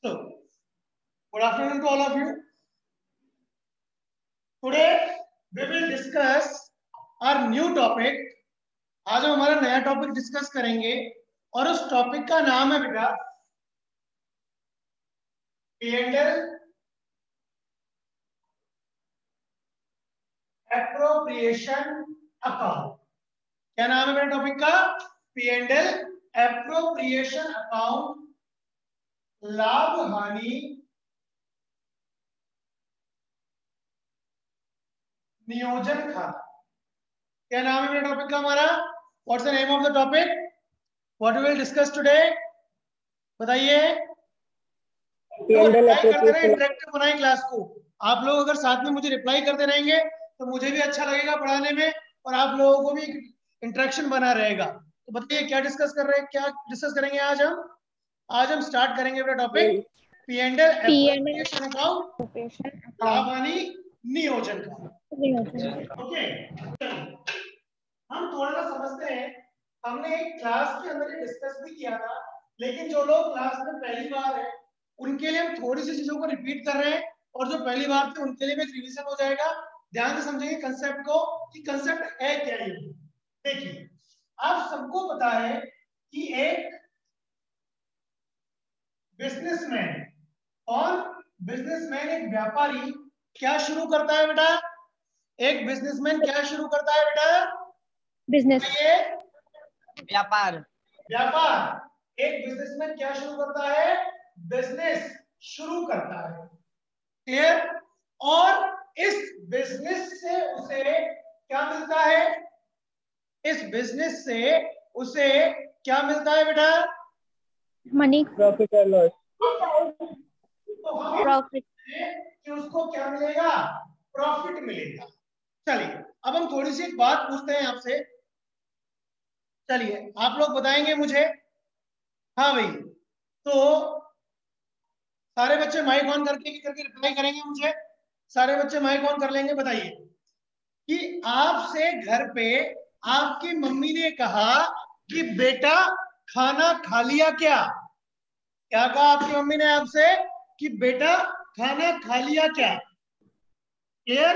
So, good afternoon to all of you. Today we will discuss our new topic. आज हम हमारा नया topic discuss करेंगे और उस टॉपिक का नाम है बेटा P&L एप्रोप्रिएशन अकाउंट। क्या नाम है मेरे टॉपिक का? P&L एप्रोप्रिएशन अकाउंट, लाभ हानि नियोजन खाता। क्या नाम है मेरे टॉपिक का हमारा? What's the name of the topic? What we will discuss today? बताइए। रिप्लाई करते रहे, इंटरेक्टिव बनाए क्लास को। आप लोग अगर साथ में मुझे रिप्लाई करते रहेंगे तो मुझे भी अच्छा लगेगा पढ़ाने में और आप लोगों को भी इंटरेक्शन बना रहेगा। तो बताइए क्या डिस्कस कर रहे हैं, क्या डिस्कस करेंगे आज हम? आज हम स्टार्ट करेंगे अपना टॉपिक P&L एप्रोप्रिएशन अकाउंट, लाभ हानि नियोजन का। ओके, हम थोड़ा सा समझते हैं। हमने एक क्लास के अंदर डिस्कस भी किया था, लेकिन जो लोग क्लास में पहली बार है उनके लिए हम थोड़ी सी चीजों को रिपीट कर रहे हैं और जो पहली बार थे उनके लिए भी रिवीजन हो जाएगा। ध्यान से समझेंगे कंसेप्ट को कि कंसेप्ट है क्या। ये देखिए, आप सबको पता है कि एक बिजनेसमैन और बिजनेसमैन एक व्यापारी क्या शुरू करता है बेटा? एक बिजनेसमैन क्या शुरू करता है बेटा? बिजनेस, व्यापार। व्यापार। एक बिजनेसमैन क्या शुरू करता है? बिजनेस शुरू करता है। क्लियर? और इस बिजनेस से उसे क्या मिलता है? इस बिजनेस से उसे क्या मिलता है बेटा? मनी, प्रॉफिट और लॉस। प्रॉफिट। कि उसको क्या मिलेगा? प्रॉफिट मिलेगा। चलिए, अब हम थोड़ी सी एक बात पूछते हैं आपसे। चलिए, आप लोग बताएंगे मुझे। हाँ भाई, तो सारे बच्चे माइक ऑन करके रिप्लाई करेंगे मुझे। सारे बच्चे माइक ऑन कर लेंगे। बताइए कि आपसे घर पे आपकी मम्मी ने कहा कि बेटा खाना खा लिया क्या? क्या कहा आपकी मम्मी ने आपसे कि बेटा खाना खा लिया क्या? क्लियर?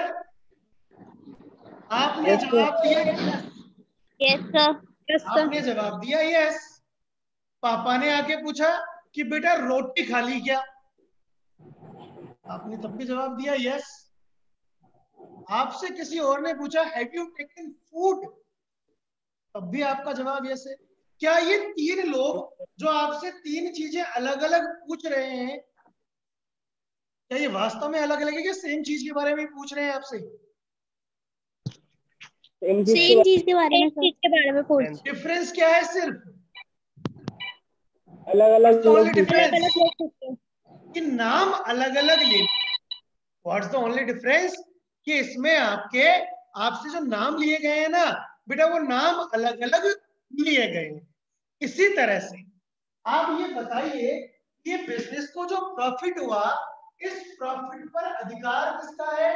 आपने जवाब दिया यस सर। आपने जवाब दिया यस। पापा ने आके पूछा कि बेटा रोटी खा ली क्या? आपने तब भी जवाब दिया यस। आपसे किसी और ने पूछा हैव यू टेकन फूड? तब भी आपका जवाब यस है। क्या ये तीन लोग जो आपसे तीन चीजें अलग अलग पूछ रहे हैं, क्या ये वास्तव में अलग अलग है, क्या सेम चीज के बारे में पूछ रहे हैं आपसे? सेम चीज के बारे में पूछ। डिफरेंस क्या है? सिर्फ अलग अलग डिफरेंस कि नाम अलग अलग ले। What's the only difference? कि इसमें आपसे जो नाम लिए गए हैं ना बेटा, वो नाम अलग अलग लिए गए हैं। इसी तरह से आप ये बताइए, ये बिजनेस को जो प्रॉफिट हुआ, इस प्रॉफिट पर अधिकार किसका है?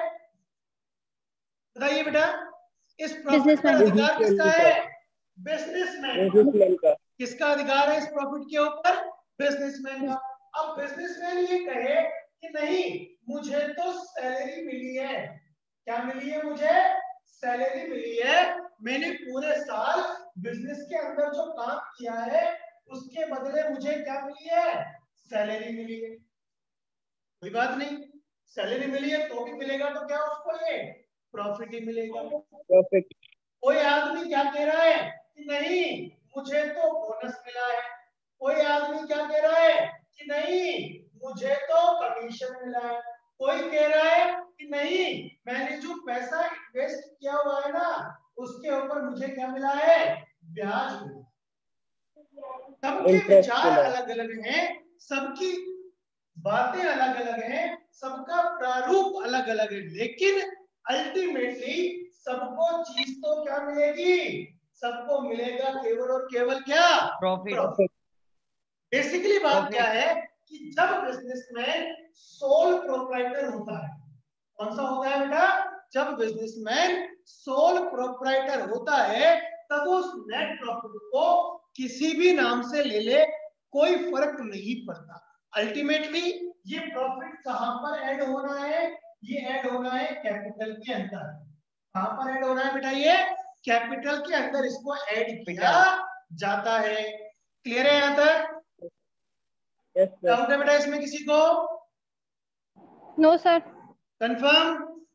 बताइए बेटा, इस प्रॉफिट पर अधिकार किसका है? बिजनेसमैन का। किसका अधिकार है इस प्रॉफिट के ऊपर? बिजनेसमैन का। अब बिजनेसमैन ये कहे कि नहीं, मुझे तो सैलरी मिली है। क्या मिली है? मुझे सैलरी मिली है। मैंने पूरे साल बिजनेस के अंदर जो काम किया है उसके बदले मुझे क्या मिली है? सैलरी मिली है। कोई बात नहीं, सैलरी मिली है तो भी मिलेगा तो क्या उसको ये प्रॉफिट ही मिलेगा। प्रॉफिट। कोई आदमी क्या कह रहा है कि नहीं, मुझे तो बोनस मिला है। कोई आदमी क्या कह रहा है कि नहीं, मुझे तो कमीशन मिला है। कोई कह रहा है कि नहीं, मैंने जो पैसा इन्वेस्ट किया हुआ है ना उसके ऊपर मुझे क्या मिला है? ब्याज मिला। सबके विचार अलग अलग हैं, सबकी बातें अलग अलग हैं, सबका प्रारूप अलग अलग है, लेकिन अल्टीमेटली सबको चीज तो क्या मिलेगी? सबको मिलेगा केवल और केवल क्या? प्रॉफिट। बेसिकली बात क्या है कि जब बिजनेसमैन सोल प्रोप्राइटर होता है, कौन सा होता है बेटा? जब बिजनेसमैन सोल प्रोप्राइटर होता है तब उस नेट प्रॉफिट को किसी भी नाम से ले ले, कोई फर्क नहीं पड़ता। अल्टीमेटली ये प्रॉफिट कहां पर ऐड होना है? ये ऐड होना है कैपिटल के अंदर। कहां पर ऐड होना है बेटा? ये कैपिटल के अंदर इसको ऐड किया जाता है। क्लियर है यहां तक? Yes sir. डाउट है बेटा इसमें किसी को? No sir. Confirm?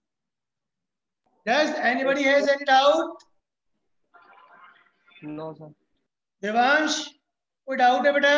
Does anybody has any doubt? No sir. Devansh कोई डाउट है बेटा?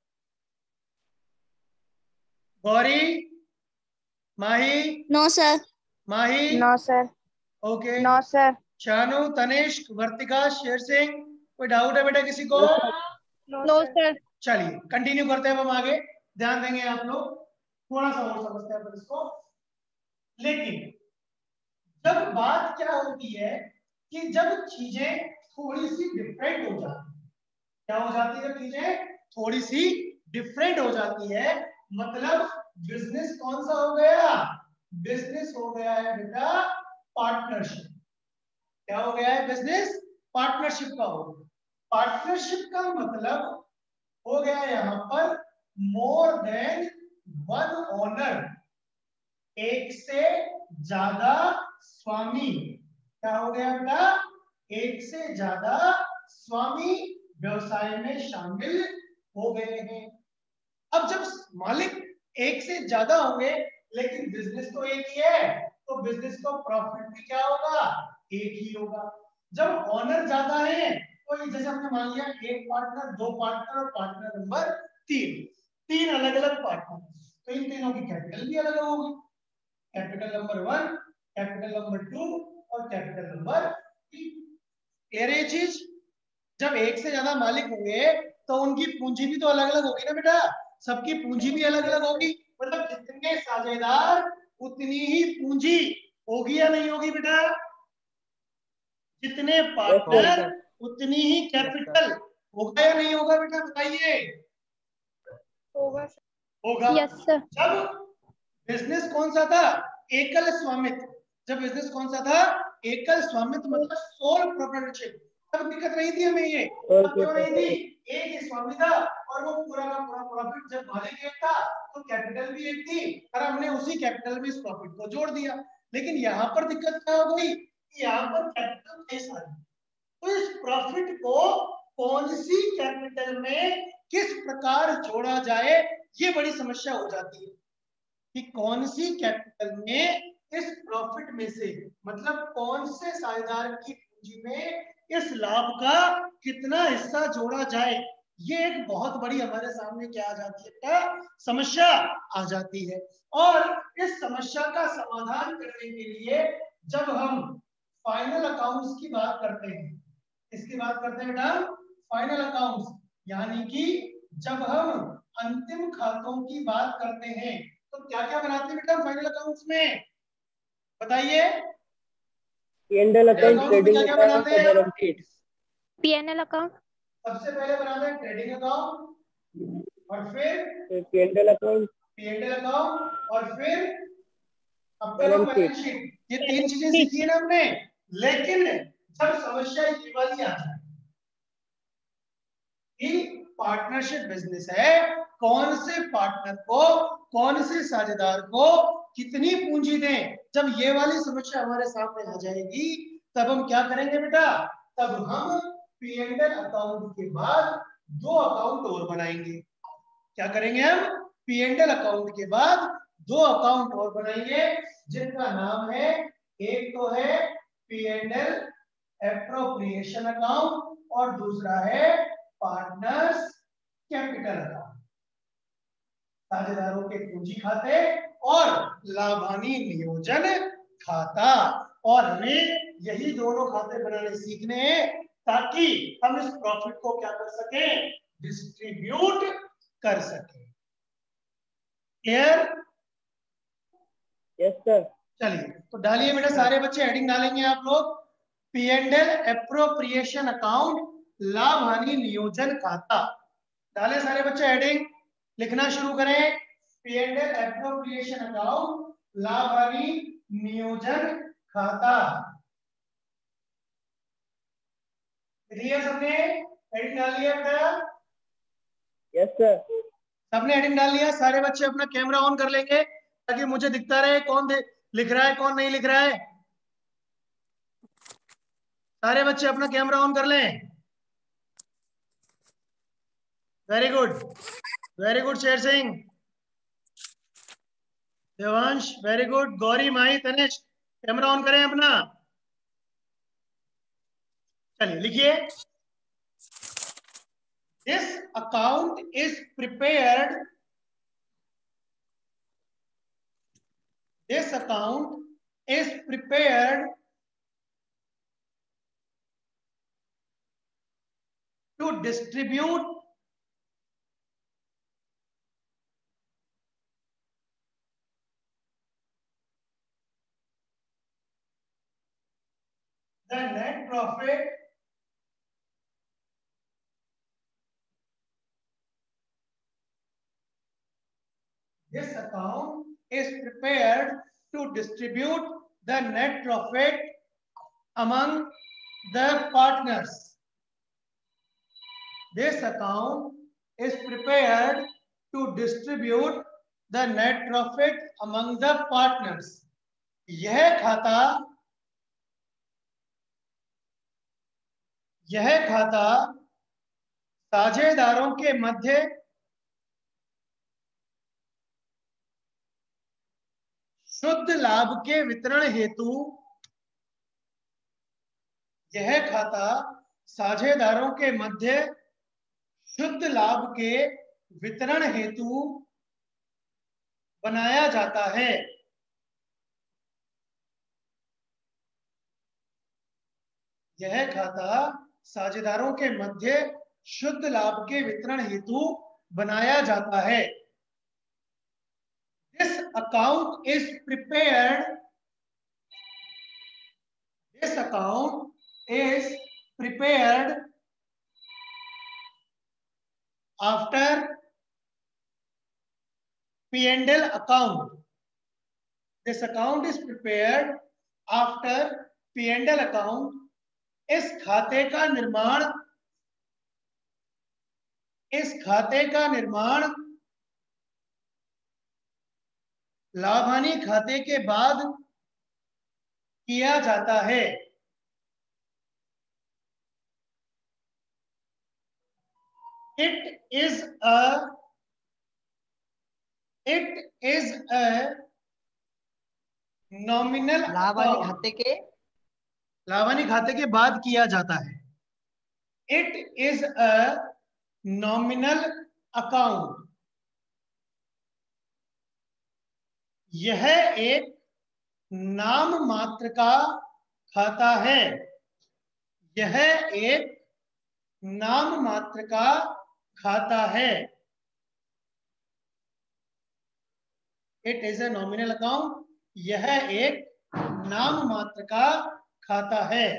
Gauri, Mahi, no sir. Mahi, no sir. Okay, no sir. Shanu, Tanishk, Vartika, Sher Singh, कोई डाउट है बेटा किसी को? No sir. चलिए कंटिन्यू करते हैं हम आगे। ध्यान देंगे आप लोग, थोड़ा सा और समझते हैं अपन इसको। लेकिन जब बात क्या होती है कि जब चीजें थोड़ी सी डिफरेंट हो जाती है, क्या हो जाती है? जब चीजें थोड़ी सी डिफरेंट हो जाती है, मतलब बिजनेस कौन सा हो गया? बिजनेस हो गया है बेटा पार्टनरशिप। क्या हो गया है? बिजनेस पार्टनरशिप का हो गया। पार्टनरशिप का मतलब हो गया यहाँ पर मोर देन वन ओनर, एक से ज्यादा स्वामी। क्या हो गया बेटा? एक से ज्यादा स्वामी व्यवसाय में शामिल हो गए हैं। अब जब मालिक एक से ज्यादा होंगे लेकिन बिजनेस तो एक ही है, तो बिजनेस का प्रॉफिट भी क्या होगा? एक ही होगा। जब ऑनर ज्यादा है तो ये जैसे हमने मान लिया एक पार्टनर, दो पार्टनर और पार्टनर नंबर तीन, तीन अलग अलग पार्टनर, तो इन तीनों की कैपिटल भी अलग अलग होगी। कैपिटल नंबर 1, कैपिटल नंबर 2 और कैपिटल नंबर 3। क्लियर है ये चीज? जब एक से ज्यादा मालिक होंगे तो उनकी पूंजी भी तो अलग अलग होगी ना बेटा, सबकी पूंजी भी अलग अलग होगी। मतलब जितने साझेदार उतनी ही पूंजी होगी या नहीं होगी बेटा? जितने पार्टनर उतनी ही कैपिटल होगा या नहीं होगा बेटा? बताइए। होगा। Yes sir. जब बिजनेस कौन सा था? एकल स्वामित्व। जब बिजनेस कौन सा था? एकल स्वामित्व, मतलब सोल प्रोप्राइटरशिप। तब दिक्कत नहीं थी हमें ये। तब क्यों नहीं थी? एक ही स्वामी था और वो पूरा का पूरा प्रॉफिट, जब मालिक एक था तो कैपिटल भी एक थी और हमने उसी कैपिटल में इस प्रॉफिट को जोड़ दिया। लेकिन यहाँ पर दिक्कत क्या हो गई कि यहाँ पर कैपिटल नहीं सारी, तो इस प्रॉफिट को कौन सी कैपिटल में किस प्रकार जोड़ा जाए, ये बड़ी समस्या हो जाती है कि कौन सी कैपिटल में इस प्रॉफिट में से, मतलब कौन से साझेदार की पूंजी में इस लाभ का कितना हिस्सा जोड़ा जाए। ये एक बहुत बड़ी हमारे सामने क्या आ जाती है? क्या समस्या आ जाती है। और इस समस्या का समाधान करने के लिए जब हम फाइनल अकाउंट्स की बात करते हैं, इसकी बात करते हैं बेटा फाइनल अकाउंट्स, यानी कि जब हम अंतिम खातों की बात करते हैं तो क्या क्या बनाते हैं बेटा फाइनल अकाउंट्स में? बताइए। P&L account, अकाउंट्स में trading क्या क्या account बनाते और हैं? balance sheet. PNL account. सबसे पहले बनाते हैं ट्रेडिंग अकाउंट और फिर P&L account, पी&एल अकाउंट और फिर आपका balance sheet. Balance sheet. ये तीन चीजें सीखी है ना हमने। लेकिन जब समस्या ये वाली आ जाए कि पार्टनरशिप बिजनेस है, कौन से पार्टनर को, कौन से साझेदार को कितनी पूंजी दें, जब ये वाली समस्या हमारे सामने आ जाएगी तब हम क्या करेंगे बेटा? तब हम पी&एल अकाउंट के बाद दो अकाउंट और बनाएंगे। क्या करेंगे हम? पी&एल अकाउंट के बाद दो अकाउंट और बनाएंगे जिनका नाम है, एक तो है पी&एल एप्रोप्रिएशन अकाउंट और दूसरा है पार्टनर्स कैपिटल अकाउंट। साझेदारों के पूंजी खाते और लाभानी नियोजन खाता। और हमें यही दोनों खाते बनाने सीखने हैं ताकि हम इस प्रॉफिट को क्या कर सके? डिस्ट्रीब्यूट कर सके। क्लियर? Yes sir. चलिए तो डालिए बेटा, सारे बच्चे हेडिंग डालेंगे आप लोग। पी&एल एप्रोप्रिएशन अकाउंट, लाभ हानि नियोजन खाता। डाले सारे बच्चे हेडिंग, लिखना शुरू करें। पी&एल एप्रोप्रिएशन अकाउंट, लाभ हानि नियोजन खाता। लिया सबने? हेडिंग डाल लिया बेटा? Yes sir. सबने हेडिंग डाल लिया? सारे बच्चे अपना कैमरा ऑन कर लेंगे ताकि मुझे दिखता रहे कौन लिख रहा है कौन नहीं लिख रहा है। सारे बच्चे अपना कैमरा ऑन कर लें। Very good, very good Sher Singh, Devansh, very good, Gauri, Mahi, Tanishk, camera on करें अपना। चलिए लिखिए, this account is prepared, this account is prepared to distribute the net profit this account is prepared to distribute the net profit among the partners. This account is prepared to distribute the net profit among the partners. यह खाता साझेदारों के मध्य शुद्ध लाभ के वितरण हेतु, यह खाता साझेदारों के मध्य शुद्ध लाभ के वितरण हेतु बनाया जाता है। यह खाता साझेदारों के मध्य शुद्ध लाभ के वितरण हेतु बनाया जाता है। This account is prepared. This account is prepared after P&L account. This account is prepared after P&L account. इस खाते का निर्माण लाभ-हानि खाते के बाद किया जाता है। It is a nominal लाभ-हानि खाते के बाद किया जाता है। It is a nominal account. यह एक नाम मात्र का खाता है। यह एक नाम मात्र का खाता है। It is a nominal account. यह एक नाम मात्र का खाता है।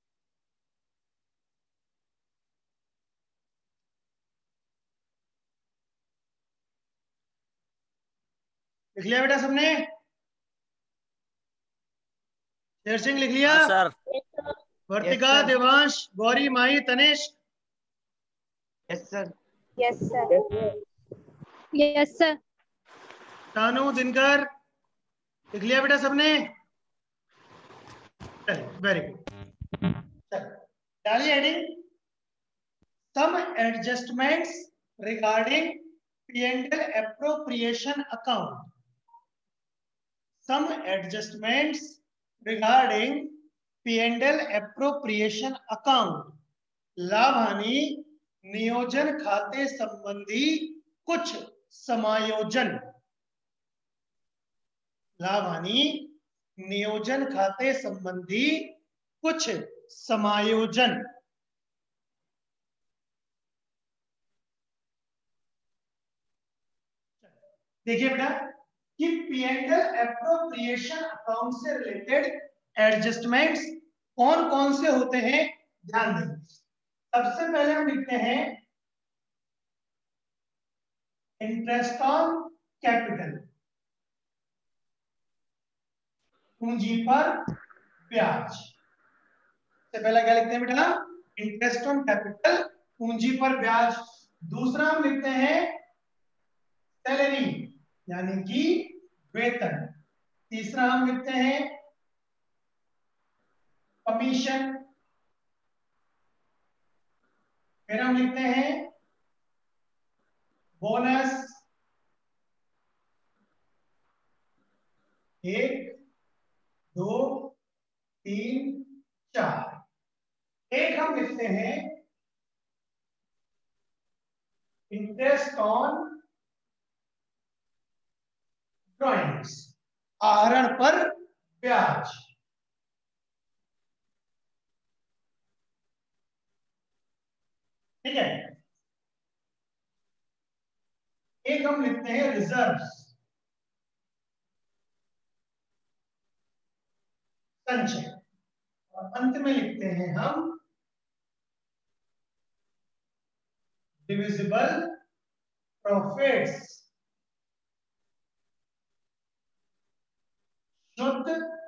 लिख लिया बेटा सबने? शेर सिंह लिख लिया? Sir. Vartika, Devansh, Gauri, Mahi, Tanishk? Yes sir. Yes sir. Yes sir. Shanu, Dinkar, लिख लिया बेटा सबने? Very good. डालिए heading, some adjustments regarding P&L appropriation account. Some adjustments regarding P&L appropriation account. लाभ-हानि नियोजन खाते संबंधी कुछ समायोजन। लाभ-हानि नियोजन खाते संबंधी कुछ समायोजन। देखिए बेटा कि P&L एप्रोप्रिएशन अकाउंट से रिलेटेड एडजस्टमेंट्स कौन कौन से होते हैं, ध्यान दें। सबसे पहले हम लिखते हैं इंटरेस्ट ऑन कैपिटल, पूंजी पर ब्याज। सबसे पहला क्या लिखते हैं बेटा? इंटरेस्ट ऑन कैपिटल, पूंजी पर ब्याज। दूसरा हम लिखते हैं सैलरी यानी कि वेतन। तीसरा हम लिखते हैं कमीशन। फिर हम लिखते हैं बोनस। 1 2 3 4। एक हम लिखते हैं इंटरेस्ट ऑन ड्रॉइंग्स, आहरण पर ब्याज। ठीक है। एक हम लिखते हैं रिजर्व्स, संचय। और अंत में लिखते हैं हम डिविजिबल प्रॉफिट्स, शुद्ध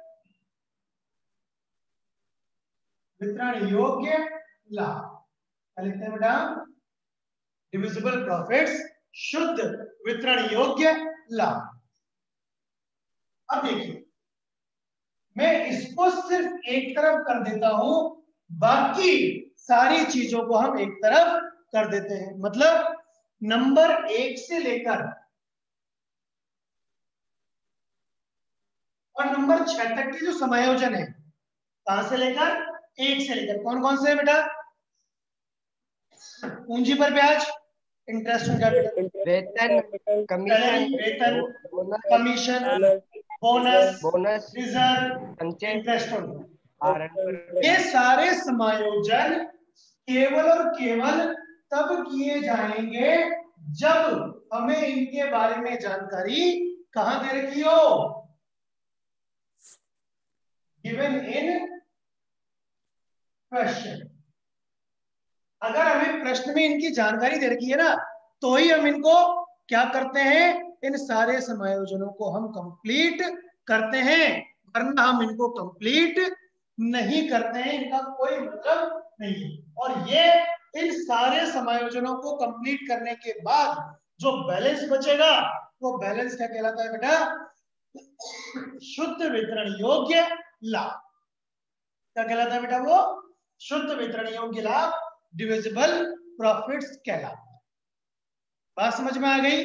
वितरण योग्य लाभ। क्या लिखते हैं बेटा? डिविजिबल प्रॉफिट्स, शुद्ध वितरण योग्य लाभ। अब देखिए, मैं इसको सिर्फ एक तरफ कर देता हूं, बाकी सारी चीजों को हम एक तरफ कर देते हैं। मतलब नंबर 1 से लेकर और नंबर 6 तक के जो समायोजन है, कहां से लेकर? 1 से लेकर कौन कौन से है बेटा? पूंजी पर ब्याज, इंटरेस्ट ऑन कैपिटल, वेतन, कमीशन, वेतन, bonus, commission, bonus, bonus, reserve, संचय, इंटरेस्ट ऑन। आहरण पर ये सारे समायोजन केवल और केवल तब किए जाएंगे जब हमें इनके बारे में जानकारी कहां दे रखी हो? Given in question. अगर हमें प्रश्न में इनकी जानकारी दे रखी है ना, तो ही हम इनको क्या करते हैं? इन सारे समायोजनों को हम कंप्लीट करते हैं, वरना हम इनको कंप्लीट नहीं करते हैं। इनका कोई मतलब नहीं है। और ये इन सारे समायोजनों को कंप्लीट करने के बाद जो बैलेंस बचेगा, वो बैलेंस क्या कहलाता है बेटा? शुद्ध वितरण योग्य लाभ। क्या कहलाता है बेटा? वो शुद्ध वितरण योग्य लाभ, डिविजिबल प्रॉफिट्स कहलाता है। बात समझ में आ गई?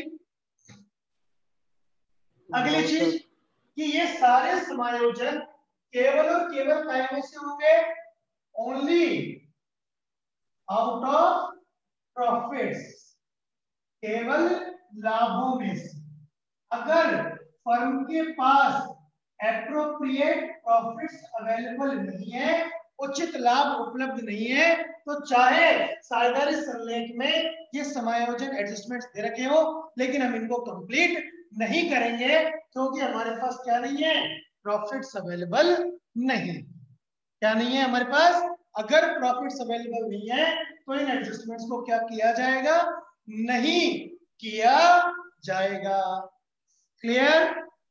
अगली चीज कि ये सारे समायोजन केवल और केवल काय में से होंगे? ओनली आउट ऑफ प्रॉफिट्स, केवल लाभों में से। अगर फर्म के पास एप्रोप्रिएट प्रॉफिट्स अवेलेबल नहीं है, उचित लाभ उपलब्ध नहीं है, तो चाहे साझेदारी संलेख में ये समायोजन एडजस्टमेंट्स दे रखे हो, लेकिन हम इनको कंप्लीट नहीं करेंगे, क्योंकि हमारे पास क्या नहीं है? प्रॉफिट्स अवेलेबल नहीं। क्या नहीं है हमारे पास? अगर प्रॉफिट्स अवेलेबल नहीं है, तो इन एडजस्टमेंट्स को क्या किया जाएगा? नहीं किया जाएगा। क्लियर?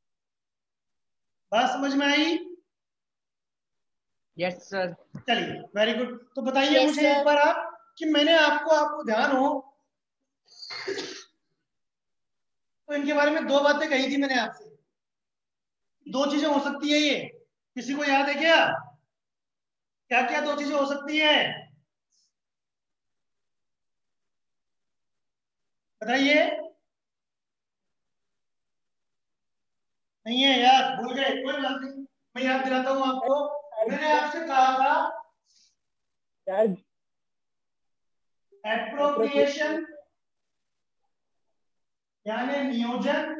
बात समझ में आई? Yes sir. चलिए, वेरी गुड। तो बताइए Yes, मुझे sir. एक बार आप कि मैंने आपको ध्यान हो तो इनके बारे में 2 बातें कही थी मैंने आपसे। 2 चीजें हो सकती है ये, किसी को याद है क्या? क्या क्या 2 चीजें हो सकती है? बताइए। नहीं है यार, भूल गए, कोई बात नहीं, मैं याद दिलाता हूं आपको। मैंने आपसे कहा था एप्रोप्रिएशन यानी नियोजन,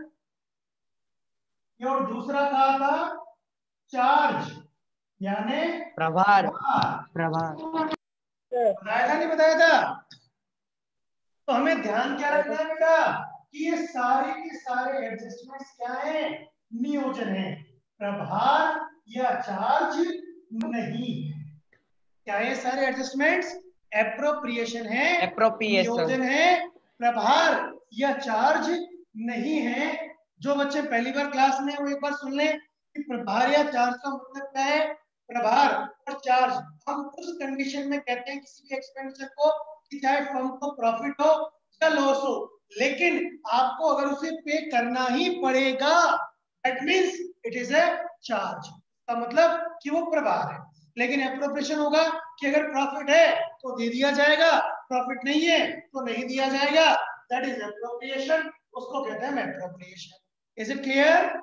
और दूसरा कहा था चार्ज यानी प्रभार, प्रभार। बताया था नहीं बताया था? तो हमें ध्यान क्या रखना है बेटा कि ये सारे के सारे एडजस्टमेंट्स क्या है? नियोजन है, प्रभार या चार्ज नहीं है। क्या है सारे एडजस्टमेंट्स? एप्रोप्रिएशन है, नियोजन है, प्रभार या चार्ज नहीं है। जो बच्चे पहली बार क्लास में वो एक बार सुन लें कि प्रभार या चार्ज का मतलब क्या है। प्रभार और चार्ज हम उस कंडीशन में कहते हैं किसी भी एक्सपेंडिचर को कि चाहे फर्म को प्रॉफिट हो या लॉस हो, लेकिन आपको अगर उसे पे करना ही पड़ेगा, that means it is a charge, का मतलब कि वो प्रभार है। लेकिन एप्रोप्रिएशन होगा कि अगर प्रॉफिट है तो दे दिया जाएगा, प्रॉफिट नहीं है तो नहीं दिया जाएगा, दैट इज एप्रोप्रिएशन, उसको कहते हैं appropriation. Is it clear?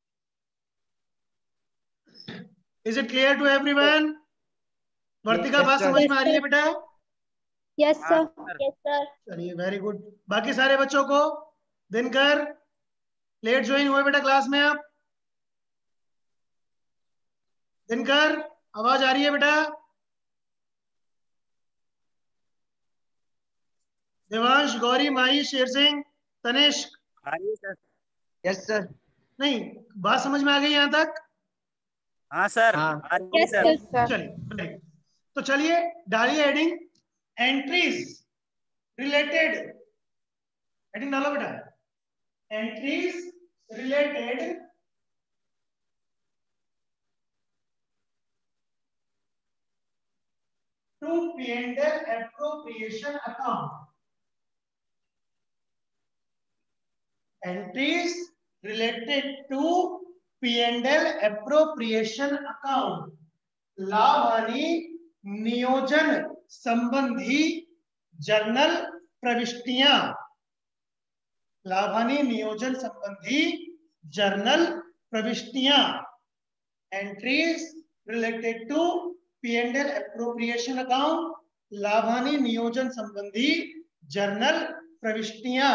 Is it clear to everyone? Vartika बात समझ में आ रही है बेटा? Yes sir. Yes sir. चलिए वेरी गुड। बाकी सारे बच्चों को, दिनकर लेट ज्वाइन हुए बेटा क्लास में आप? दिनकर आवाज आ रही है बेटा? देवांश, गौरी, माही, शेर सिंह, तनिष्क? Yes sir. नहीं, बात समझ में आ गई यहां तक? हाँ सर। हाँ। Yes sir. चलिए तो चलिए डालिए हेडिंग, एंट्रीज रिलेटेड, हेडिंग डालो बेटा, entries related to P&L appropriation account. Entries related to P&L appropriation account. लाभ हानि नियोजन संबंधी जर्नल प्रविष्टियां, लाभ हानि नियोजन संबंधी जर्नल प्रविष्टियां, entries related to P&L appropriation account, लाभ हानि नियोजन संबंधी जर्नल प्रविष्टियां।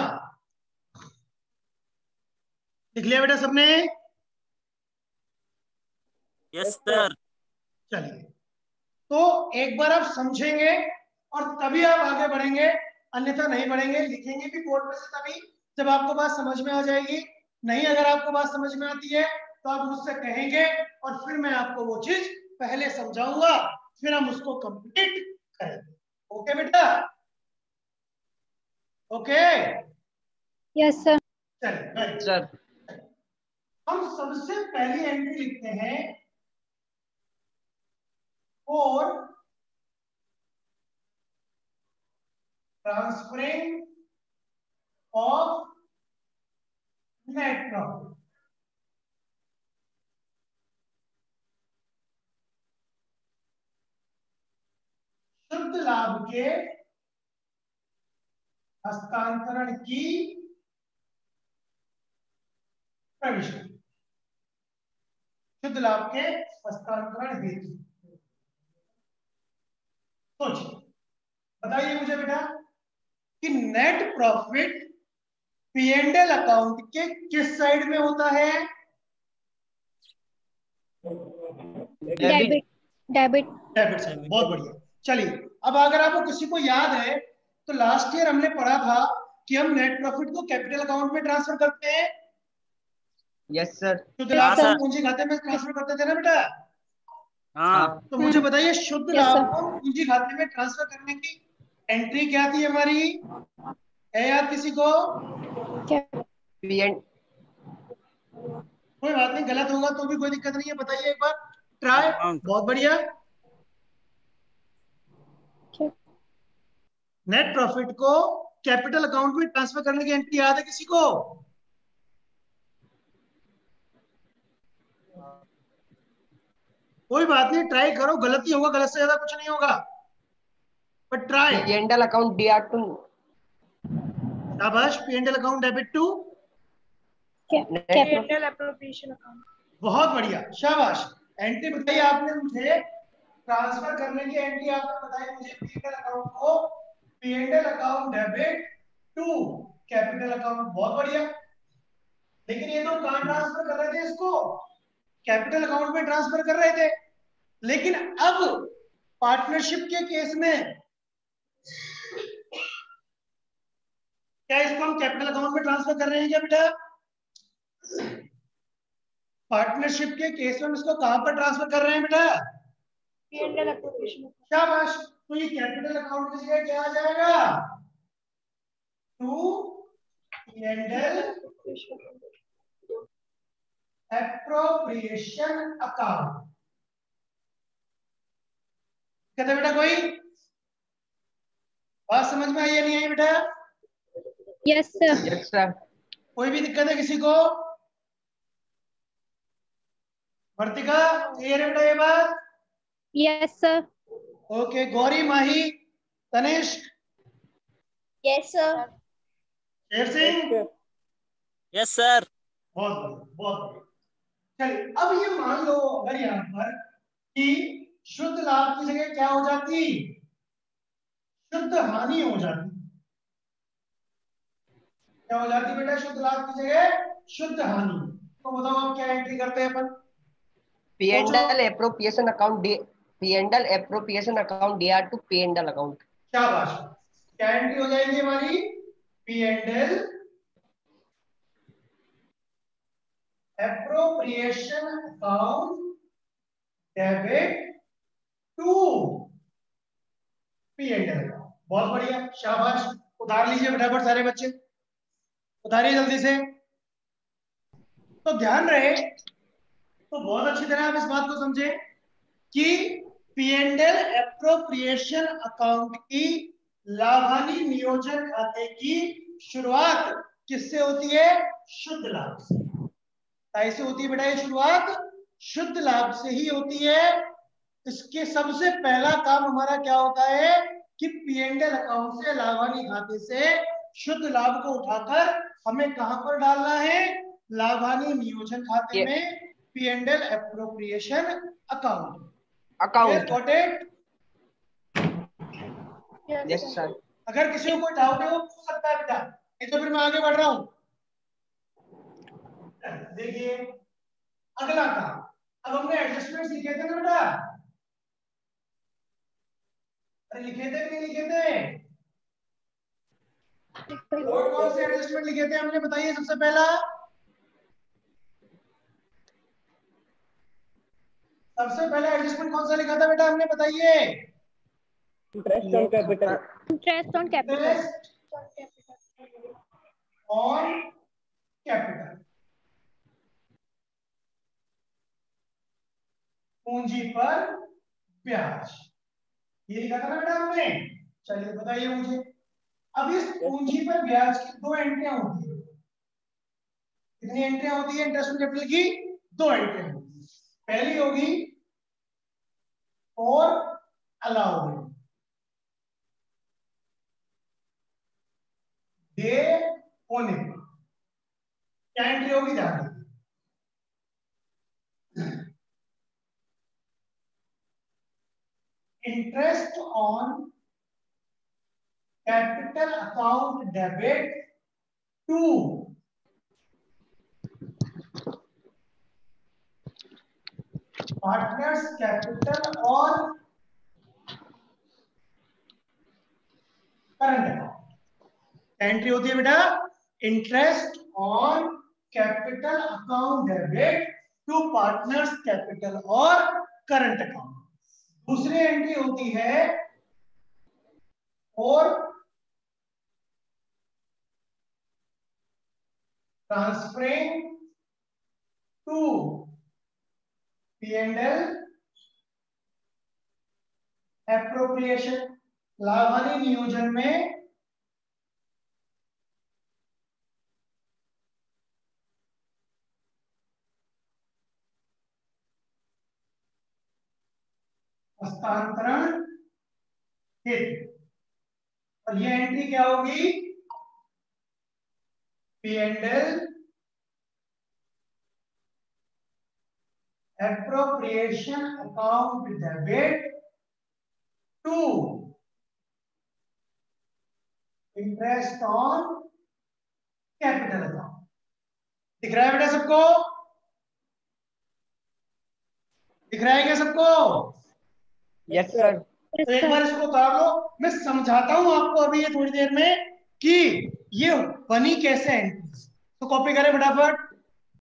लिख लिया बेटा सबने? Yes sir. चलिए तो एक बार आप समझेंगे और तभी आप आगे बढ़ेंगे, अन्यथा नहीं बढ़ेंगे। लिखेंगे भी बोर्ड पे से तभी जब आपको बात समझ में आ जाएगी। नहीं अगर आपको बात समझ में आती है तो आप मुझसे कहेंगे और फिर मैं आपको वो चीज पहले समझाऊंगा, फिर हम उसको कंप्लीट करेंगे। ओके बेटा? ओके? Yes sir. चलिए सर। हम सबसे पहली एंट्री लिखते हैं और ट्रांसफरिंग ऑफ नेट प्रॉफिट। शुद्ध लाभ के हस्तांतरण की प्रविष्टि, शुद्ध लाभ के हस्तांतरण हेतु। सोचिए, बताइए मुझे बेटा कि नेट प्रॉफिट P&L अकाउंट के किस साइड में होता है? डेबिट। डेबिट। डेबिट साइड में। बहुत बढ़िया। चलिए अब अगर आपको किसी को याद है तो लास्ट ईयर हमने पढ़ा था कि हम नेट प्रॉफिट को कैपिटल अकाउंट में ट्रांसफर करते हैं। Yes sir. शुद्ध लाभ को पूंजी खाते में ट्रांसफर करते थे ना बेटा? हाँ। तो मुझे बताइए शुद्ध Yes, लाभ sir. को पूंजी खाते में ट्रांसफर करने की एंट्री क्या थी हमारी? है याद किसी को? P&L कोई बात नहीं, गलत होगा तो भी कोई दिक्कत नहीं है, बताइए एक बार ट्राई। अकाउंट। बहुत बढ़िया। नेट प्रॉफिट को कैपिटल अकाउंट में ट्रांसफर करने की एंट्री याद है किसी को? कोई बात नहीं, ट्राई करो, गलती होगा, गलत से ज्यादा कुछ नहीं होगा, but try. P&L account DR2 शाबाश। P&L account debit to capital appropriation account. बहुत बढ़िया, शाबाश। एंट्री बताइए आपने मुझे, ट्रांसफर करने की एंट्री आपने बताई मुझे P&L अकाउंट को, P&L account debit to capital account. बहुत बढ़िया। लेकिन ये तो कहां ट्रांसफर कर रहे थे इसको? कैपिटल अकाउंट में ट्रांसफर कर रहे थे। लेकिन अब पार्टनरशिप के केस में क्या इसको हम कैपिटल अकाउंट में ट्रांसफर कर रहे हैं क्या बेटा? पार्टनरशिप के केस में हम इसको कहां पर ट्रांसफर कर रहे हैं बेटा? P&L appropriation. शाबाश। तो ये कैपिटल अकाउंट की जगह क्या आ जाएगा? To P&L appropriation account. कहते बेटा कोई बात समझ में आई या नहीं आई बेटा? Yes, sir. Yes, sir. कोई भी दिक्कत है किसी को? वर्तिका क्लियर है बेटा ये बात? Yes, sir. Okay, Gauri, Mahi, Tanishk, Yes, sir. Sher Singh, yes sir. बहुत बढ़िया, बहुत बढ़िया। चलिए अब ये मान लो अगर यहाँ पर कि शुद्ध लाभ की जगह क्या हो जाती, शुद्ध हानि हो जाती। क्या हो जाती बेटा शुद्ध लाभ की जगह? शुद्ध हानि। तो बताओ आप क्या एंट्री करते हैं अपन? P&L appropriation account P&L appropriation account DR to P&L account. शाबाश। क्या एंट्री हो जाएगी हमारी? P&L appropriation account debit to P&L account। बहुत बढ़िया, शाबाश। उतार लीजिए फटाफट सारे बच्चे, उतारिए जल्दी से। तो ध्यान रहे, तो बहुत अच्छी तरह आप इस बात को समझे कि P&L एप्रोप्रिएशन अकाउंट की लाभानी नियोजन खाते की शुरुआत किससे होती है? शुद्ध लाभ से। कैसे होती है बेटा ये शुरुआत? शुद्ध लाभ से ही होती है। इसके सबसे पहला काम हमारा क्या होता है कि P&L अकाउंट से, लाभानी खाते से शुद्ध लाभ को उठाकर हमें कहां पर डालना है? लाभानी नियोजन खाते में, P&L appropriation account. Got it? Yes, sir. अगर किसी को कोई डाउट है वो पूछ सकता है बेटा, नहीं तो फिर मैं आगे बढ़ रहा हूं। देखिए अगला काम, अब हमने एडजस्टमेंट्स लिखे थे ना बेटा? अरे लिखे थे कि नहीं लिखे थे? और कौन से एडजस्टमेंट लिखे थे हमने, बताइए सबसे पहला? सबसे पहला एडजस्टमेंट कौन सा लिखा था बेटा हमने, बताइए? Interest on capital. Interest on capital. On capital, पूंजी पर ब्याज, ये लिखा था ना बेटा हमने? चलिए बताइए मुझे, अब इस पूंजी पर ब्याज की दो एंट्रियां होती है। कितनी एंट्रियां होती है इंटरेस्ट ऑन कैपिटल की? दो एंट्रियां होती है। पहली होगी और अलाउड दे होने पर, क्या एंट्री होगी ध्यान रखिए? Interest on capital account debit to partners capital और करंट अकाउंट। एंट्री होती है बेटा interest on capital account debit to partners capital और करंट अकाउंट। दूसरी एंट्री होती है और ट्रांसफरिंग टू P&L एप्रोप्रिएशन, लाभानी नियोजन में हस्तांतरण हेतु। और ये एंट्री क्या होगी? P&L appropriation account debit to interest on capital account. दिख रहा है बेटा सबको? दिख रहा है क्या सबको? Yes, sir. तो एक बार इसको उतार लो, मैं समझाता हूं आपको अभी ये थोड़ी देर में कि ये बनी कैसे एंट्री। तो कॉपी करें फटाफट।